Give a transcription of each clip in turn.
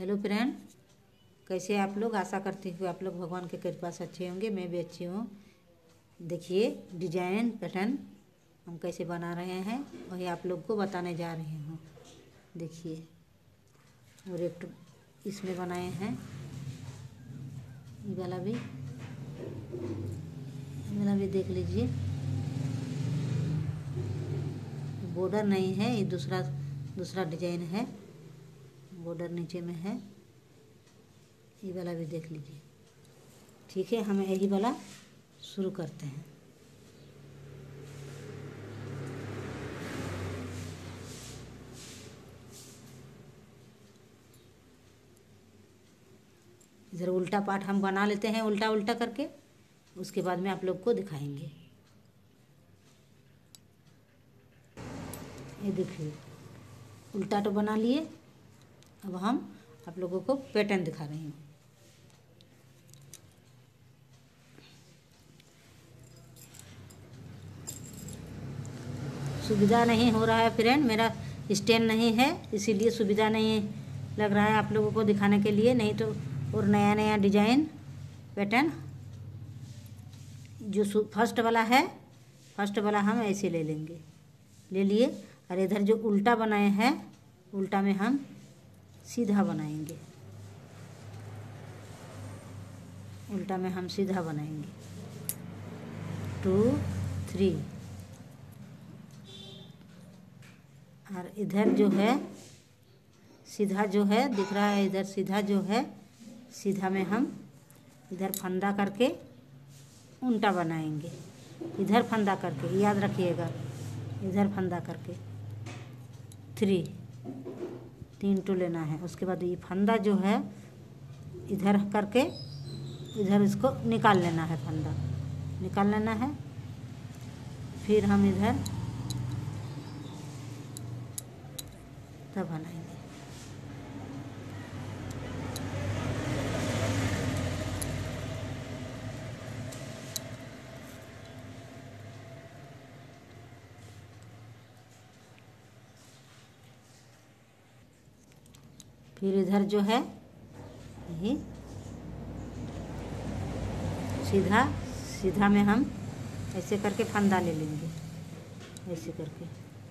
Hello friend, कैसे आप लोग। आशा करती हूँ आप लोग भगवान के कृपा से अच्छे होंगे। मैं भी अच्छी हूँ। देखिए डिजाइन पैटर्न हम कैसे बना रहे हैं वही आप लोग को बताने जा रही हूँ। देखिए और एक इसमें बनाए हैं, ये वाला भी देख लीजिए। बॉर्डर नहीं है, ये दूसरा डिजाइन है, बॉर्डर नीचे में है। ये वाला भी देख लीजिए। ठीक है, हम यही वाला शुरू करते हैं। इधर उल्टा पार्ट हम बना लेते हैं, उल्टा उल्टा करके, उसके बाद में आप लोग को दिखाएंगे। ये देखिए उल्टा तो बना लिए, अब हम आप लोगों को पैटर्न दिखा रही हूँ। सुविधा नहीं हो रहा है फ्रेंड, मेरा स्टैंड नहीं है, इसीलिए सुविधा नहीं लग रहा है आप लोगों को दिखाने के लिए। नहीं तो और नया नया डिजाइन पैटर्न जो फर्स्ट वाला हम ऐसे ले लिए। और इधर जो उल्टा बनाए हैं, उल्टा में हम सीधा बनाएंगे। उल्टा में हम सीधा बनाएंगे 2 3। और इधर जो है सीधा जो है दिख रहा है, इधर सीधा जो है, सीधा में हम इधर फंदा करके उल्टा बनाएंगे। इधर फंदा करके, याद रखिएगा, इधर फंदा करके 3 टू लेना है। उसके बाद ये फंदा जो है इधर करके इधर इसको निकाल लेना है, फंदा निकाल लेना है। फिर हम इधर तब बनाएंगे। फिर इधर जो है यही सीधा में हम ऐसे करके फंदा ले लेंगे, ऐसे करके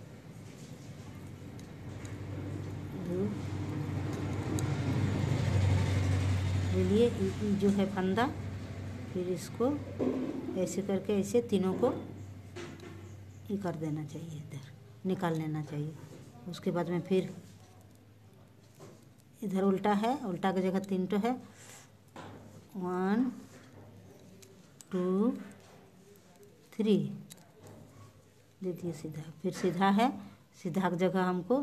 ले लिए जो है फंदा। फिर इसको ऐसे करके ऐसे तीनों को ये कर देना चाहिए, इधर निकाल लेना चाहिए। उसके बाद में फिर इधर उल्टा है, उल्टा की जगह 3 तो है, 1 2 3 दे दिए सीधा। फिर सीधा है, सीधा की जगह हमको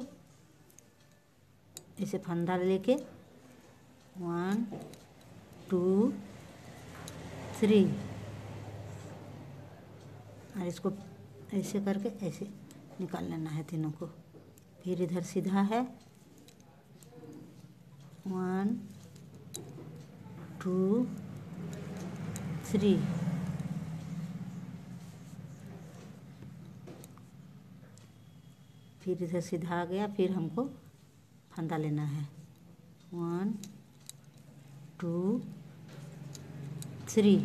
ऐसे फंदा लेके 1 2 3 और इसको ऐसे करके ऐसे निकाल लेना है तीनों को। फिर इधर सीधा है 1 2 3 फिर इधर सीधा आ गया। फिर हमको फंदा लेना है 1 2 3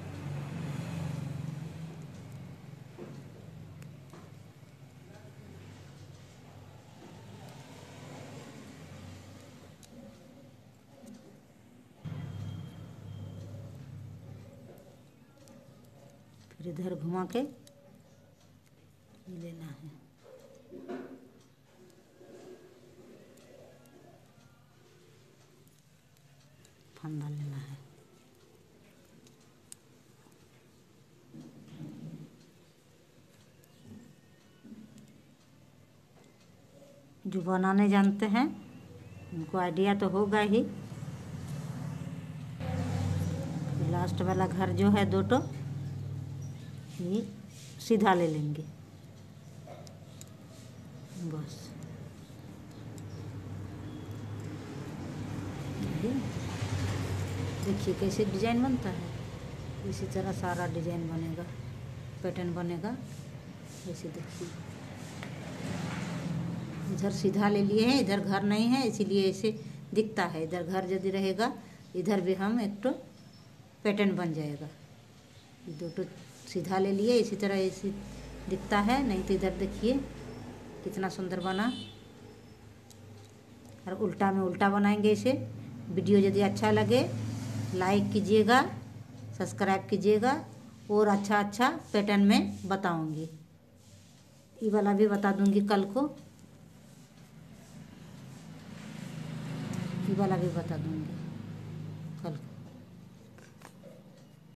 फिर इधर घुमा के लेना है। फंदा लेना है। जो बनाने जानते हैं उनको आइडिया तो होगा ही। लास्ट वाला घर जो है 2 तो ये सीधा ले लेंगे बस। देखिए कैसे डिजाइन बनता है। इसी तरह सारा डिजाइन बनेगा, पैटर्न बनेगा। ऐसे देखिए इधर सीधा ले लिए हैं, इधर घर नहीं है, इसीलिए ऐसे दिखता है। इधर घर यदि रहेगा इधर भी हम एक तो पैटर्न बन जाएगा। दो तो सीधा ले लिए, इसी तरह ऐसी दिखता है, नहीं तो इधर देखिए कितना सुंदर बना। और उल्टा में उल्टा बनाएंगे इसे। वीडियो यदि अच्छा लगे लाइक कीजिएगा, सब्सक्राइब कीजिएगा, और अच्छा अच्छा पैटर्न में बताऊंगी। ये वाला भी बता दूंगी कल को, ये वाला भी बता दूंगी।